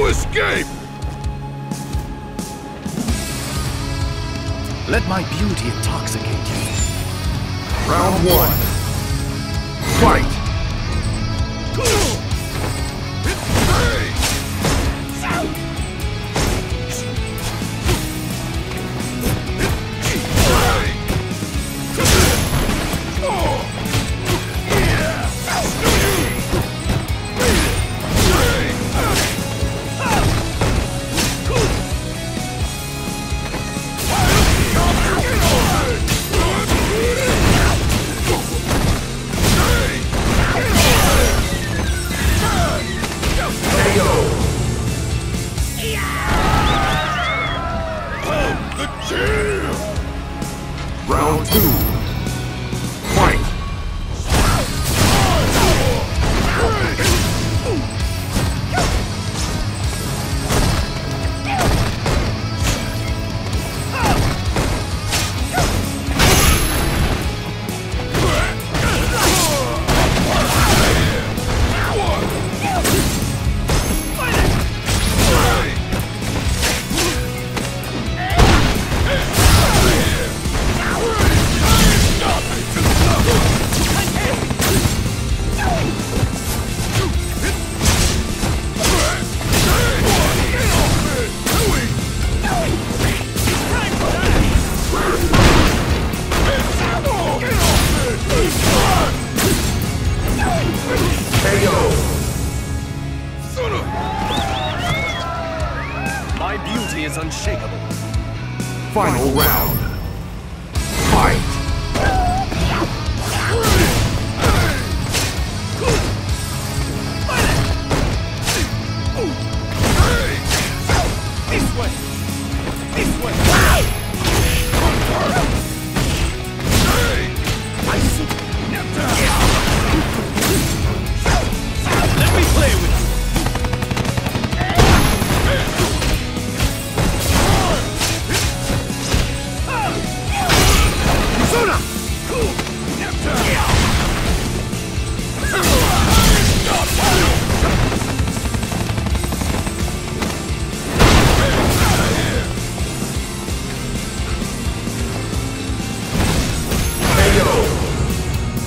escape! Let my beauty intoxicate you. Round one. Fight! Round two. Fight! My beauty is unshakable. Final round. Fight! This way! This way! I see. Let me play with you.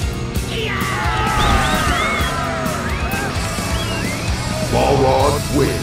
Balrog wins.